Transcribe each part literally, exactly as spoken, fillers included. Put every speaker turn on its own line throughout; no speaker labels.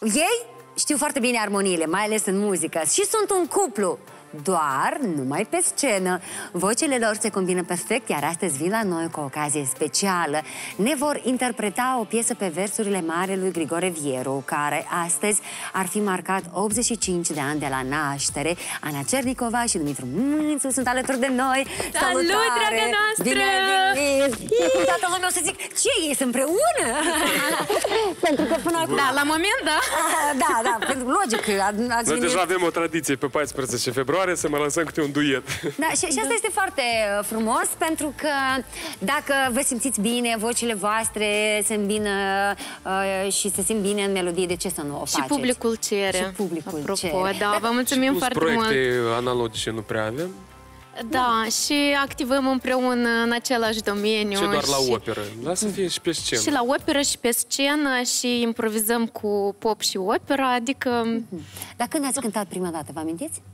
Ei știu foarte bine armoniile, mai ales în muzică, și sunt un cuplu. Doar numai pe scenă. Vocile lor se combină perfect, iar astăzi vin la noi cu o ocazie specială. Ne vor interpreta o piesă pe versurile mari lui Grigore Vieru, care astăzi ar fi marcat optzeci și cinci de ani de la naștere. Ana Cernicova și Dumitru Mânțu sunt alături de noi.
Salut, draga noastră!
Bine ai venit! Toată lumea o să zic, ce, ei sunt împreună? Pentru că până acum...
Da, la moment, da.
Da, da, pentru logic. Ați
Noi
venit...
deja avem o tradiție pe paisprezece februarie să mai lansăm câte un duet.
Da, și, și asta este foarte frumos, pentru că dacă vă simțiți bine, vocile voastre se îmbină uh, și se simt bine în melodie, de ce să nu o faceți?
Și publicul cere.
Și publicul
Apropo,
cere.
da, vă mulțumim foarte mult.
Proiecte analogice nu prea avem.
Da, și activăm împreună în același domeniu.
Și doar la
și...
operă. Lasă să fie și pe scenă.
Și la operă și pe scenă și improvizăm cu pop și opera, adică...
Dar când ați cântat prima dată, vă amintiți?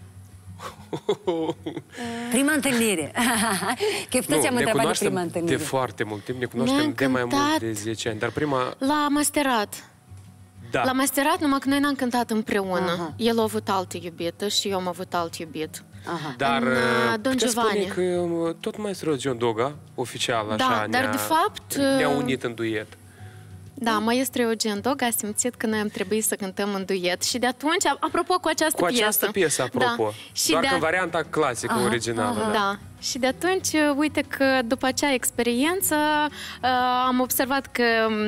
Prima întâlnire. Că puteți am întrebat de prima întâlnire.
De foarte mult timp, ne cunoaștem de mai mult de zece ani, dar prima...
La masterat.
Da.
La masterat, numai că noi n-am cântat împreună. Aha. El a avut altă iubită și eu am avut alt iubit.
Aha.
Dar
în, uh, Don
puteți
Giovanni.
spune că tot maestro John Doga, oficial,
Da,
așa,
dar
ne-a
de fapt,
ne-a
uh,
unit în duet.
Da, maestro Eugen Dog a simțit că noi am trebuit să cântăm în duet și de atunci, apropo, cu această
Cu
piesă.
această piesă, apropo.
Da. Și
Doar
de
că în varianta clasică,
aha,
originală.
Da.
Da.
da. Și de atunci, uite că după acea experiență uh, am observat că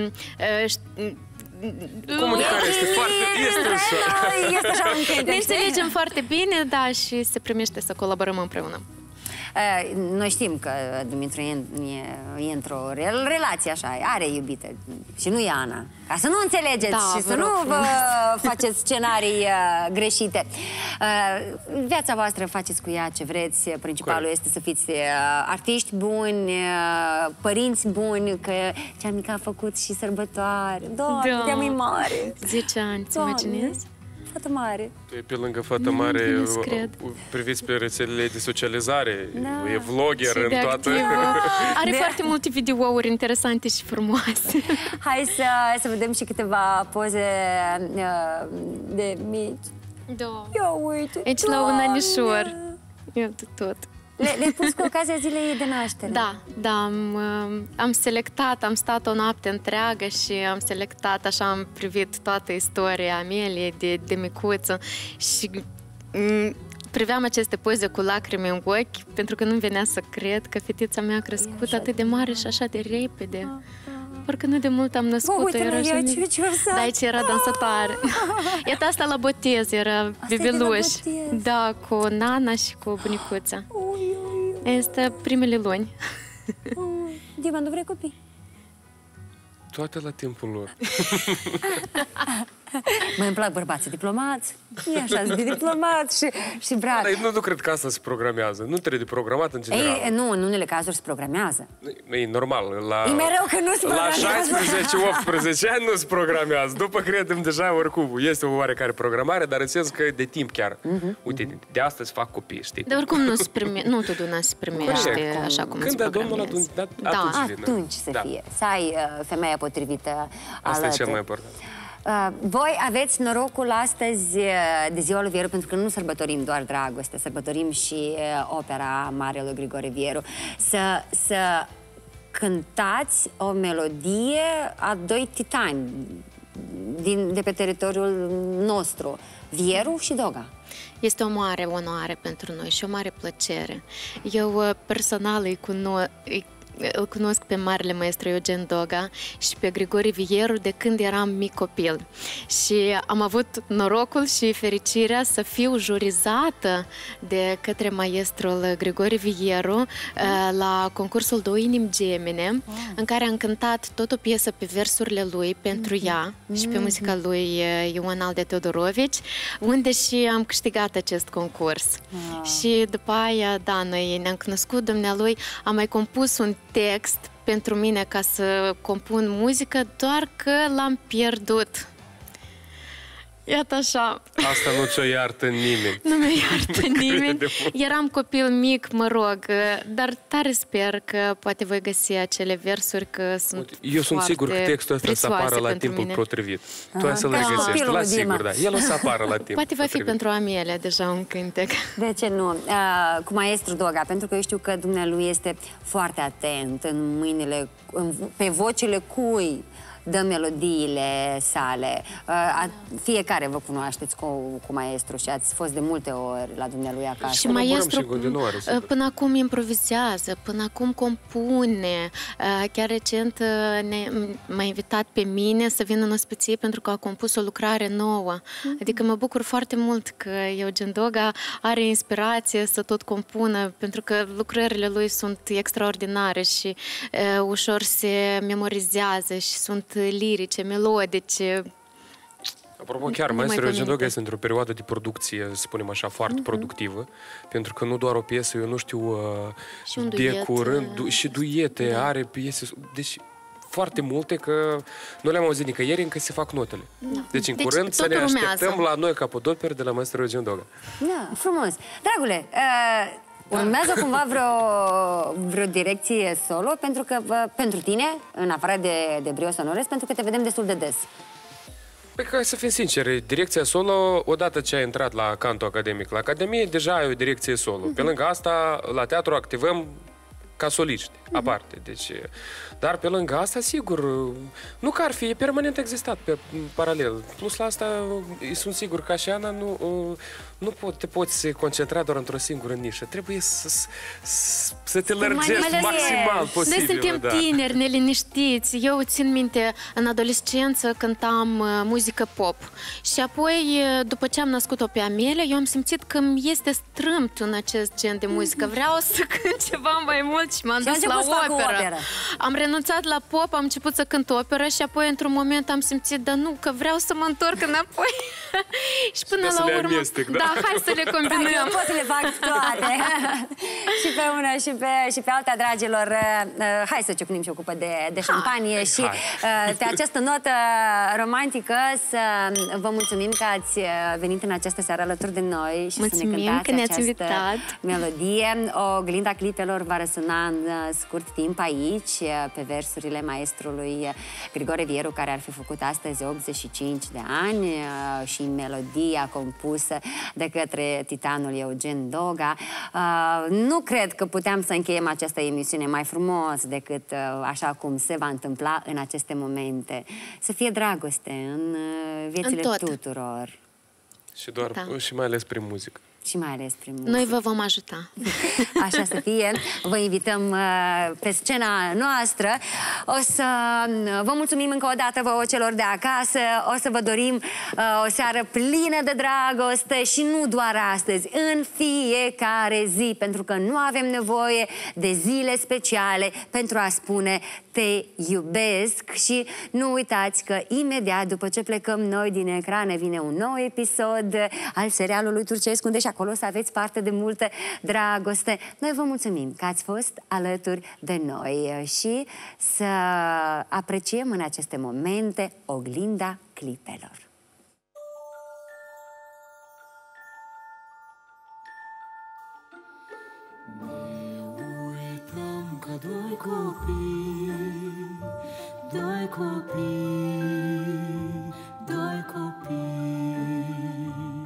uh,
Comunicarea este foarte... Este ușor.
Este așa un
ne înțelegem foarte bine, da, și se primește să colaborăm împreună.
Noi știm că Dumitru e, e, e într-o relație așa, are iubită și nu e Ana. Ca să nu înțelegeți
Da,
și
vă
să
rog
nu
frumos.
vă faceți scenarii uh, greșite. Uh, viața voastră faceți cu ea ce vreți. Principalul
Corect.
este să fiți uh, artiști buni, uh, părinți buni, că cea mică a făcut și sărbătoare. Doamne,
Da.
de-a mai mare.
zece ani, ți
Doamne,
imaginezi?
fată mare.
Pe lângă fată
Nu,
mare,
nu să cred.
priviți pe rețelele de socializare,
Da.
e vlogger
Și de
în toată...
activă. Are
De-
foarte multe videouri interesante și frumoase.
Hai să, să vedem și câteva poze uh, de mici.
Da.
Ia uite,
Aici la un
Doamne!
anișor. Iată tot.
Le- Le-ai pus cu ocazia zilei ei de naștere.
Da, da, am, uh, am selectat, am stat o noapte întreagă și am selectat, așa am privit toată istoria Ameliei de, de micuță și mm, priveam aceste poze cu lacrimi în ochi, pentru că nu venea să cred că fetița mea a crescut
așa
atât
de
de mare și așa de repede. Parcă nu de mult am născut-o.
uite,
era
la ea,
așa
ce-
mic.
ce vărsat.
Da, aici era dansătoare. Iată asta la botez, era
e de la
bebeluș.
botez.
Da, cu nana și cu bunicuța.
Ui, ui, ui.
Este primele luni.
Ui. Dima, nu vrei copii?
Toate la timpul lor.
Măi, îmi plac bărbații diplomați. E așa, de diplomați și, și brav.
Dar nu, nu cred că asta se programează. Nu trebuie de programat în general.
Ei, nu, în unele cazuri se programează.
E normal. La,
E mereu că nu se
la
programează.
șaisprezece optsprezece ani nu se programează. După credem deja oricum este o oarecare programare, dar în sens că de timp chiar. Uite, de, de astăzi fac copii, știi?
Dar oricum nu se prime, nu totdeauna se primește
Corect.
așa cum
Când
se
dă Domnul,
programează.
atunci,
Da.
atunci vine.
Atunci să
Da.
fie. Să ai uh, femeia potrivită
Asta e
alături.
cel mai important.
Uh, voi aveți norocul astăzi uh, de ziua lui Vieru, pentru că nu sărbătorim doar dragoste, sărbătorim și uh, opera mare lui Grigore Vieru, să, să cântați o melodie a doi titani din, de pe teritoriul nostru, Vieru și Doga.
Este o mare onoare pentru noi și o mare plăcere. Eu uh, personal îi cunosc, îi îl cunosc pe marele maestru Eugen Doga și pe Grigore Vieru de când eram mic copil. Și am avut norocul și fericirea să fiu jurizată de către maestrul Grigore Vieru mm. la concursul Două inimi gemene, wow. în care am cântat tot o piesă pe versurile lui pentru mm-hmm. ea și pe muzica lui Ioan Alde Teodorovici, unde și am câștigat acest concurs. Wow. Și după aia, da, noi ne-am cunoscut dumnealui, am mai compus un text pentru mine ca să compun muzică, doar că l-am pierdut. Iată așa.
Asta nu ți-o iartă nimeni.
Nu mi-o iartă nimeni. Eram copil mic, mă rog, dar tare sper că poate voi găsi acele versuri, că sunt
Eu sunt sigur că textul ăsta să apară la timpul
mine.
potrivit. Tu ai să-l regăsești, la sigur, da. El o să apară la timp.
Poate va fi pentru Amelia deja un cântec.
De ce nu? Uh, cu maestru Doga, pentru că eu știu că dumnealui este foarte atent în mâinile, în, pe vocile cui dă melodiile sale. Uh, fiecare vă cunoașteți cu, cu maestru și ați fost de multe ori la dumnealui acasă.
Și maestru până acum improvizează, până acum compune. Uh, chiar recent uh, m-a invitat pe mine să vin în ospiție pentru că a compus o lucrare nouă. Mm-hmm. Adică mă bucur foarte mult că Eugen Doga are inspirație să tot compună, pentru că lucrările lui sunt extraordinare și uh, ușor se memorizează și sunt lirice, melodice.
Apropo, chiar, maestru Eugen Doga este într-o perioadă de producție, să spunem așa, foarte uh-huh. productivă, pentru că nu doar o piesă, eu nu știu,
și un
de
duet,
curând, du și duete, da. Are piese, deci foarte multe, că nu le-am auzit nicăieri, încă se fac notele. Da. Deci în deci, curând să ne așteptăm urmează. La noi capodoperi de la maestru Eugen Doga.
Da, frumos. Dragule, uh... urmează cumva vreo, vreo direcție solo? Pentru că, pentru tine, în afară de, de Brio Sonores, pentru că te vedem destul de des.
Păi, ca să fim sinceri, direcția solo, odată ce ai intrat la canto academic, la academie, deja ai o direcție solo. Uh-huh. Pe lângă asta, la teatru activăm ca soliști, uh-huh. aparte. Deci, dar pe lângă asta, sigur, nu că ar fi, e permanent existat pe paralel. Plus la asta, sunt sigur că și Ana, nu, nu pot, te poți concentra doar într-o singură nișă. Trebuie să, să, să te lărgești maximal posibil.
Noi suntem
da.
tineri, neliniștiți. Eu țin minte, în adolescență cântam muzică pop. Și apoi, după ce am născut-o pe Amelia, eu am simțit că îmi este strâmt în acest gen de muzică. Vreau să cânt ceva mai mult și m-am dus la operă. operă. Am renunțat la pop, am început să cânt operă și apoi, într-un moment, am simțit, dar nu, că vreau să mă întorc înapoi. Și până la urmă...
Amestec, da?
Da, hai să le combinăm.
Hai, eu pot să le fac toate. Și pe una și pe, și pe alta, dragilor. Uh, hai să ciocnim și o cupă de, de șampanie. Hai, și uh, pe această notă romantică să vă mulțumim că ați venit în această seară alături de noi și
mulțumim
să ne cântați
că ne-ați
această
invitat.
melodie. O glinda clipelor va răsuna în scurt timp aici, pe versurile maestrului Grigore Vieru, care ar fi făcut astăzi optzeci și cinci de ani, și melodia compusă de către titanul Eugen Doga. Uh, nu cred că puteam să încheiem această emisiune mai frumos decât uh, așa cum se va întâmpla în aceste momente. Să fie dragoste în uh, viețile în tuturor.
Și, doar,
da.
și mai ales prin muzică.
Și mai ales prin muzică.
Noi vă vom ajuta.
Așa să fie. Vă invităm uh, pe scena noastră. O să vă mulțumim încă o dată vouă celor de acasă. O să vă dorim uh, o seară plină de dragoste și nu doar astăzi, în fiecare zi, pentru că nu avem nevoie de zile speciale pentru a spune te iubesc. Și nu uitați că imediat după ce plecăm noi din ecrane vine un nou episod al serialului turcesc, unde și acolo să aveți parte de multă dragoste. Noi vă mulțumim că ați fost alături de noi și să apreciem în aceste momente oglinda clipelor.
Ca doi copii, doi copii, doi copii,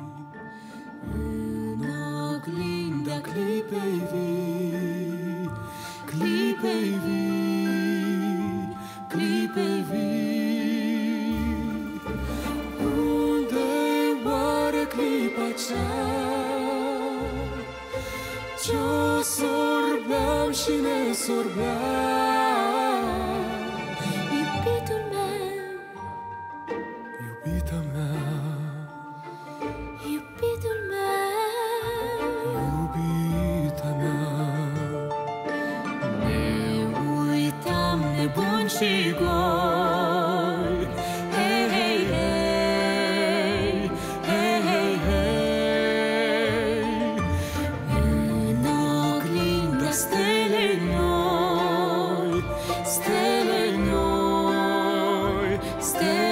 în oglinda clipei vii, clipei vii, clipei vii. Unde-i oare clipa cea ce-o sorbeam și ne sorbeam? Iubitul meu, iubita mea, iubitul meu, iubita mea. Ne uitam nebuni și goi, hei, hei, hei, hei, hei, hei. În oglinda stelei noi, stelei noi, stelei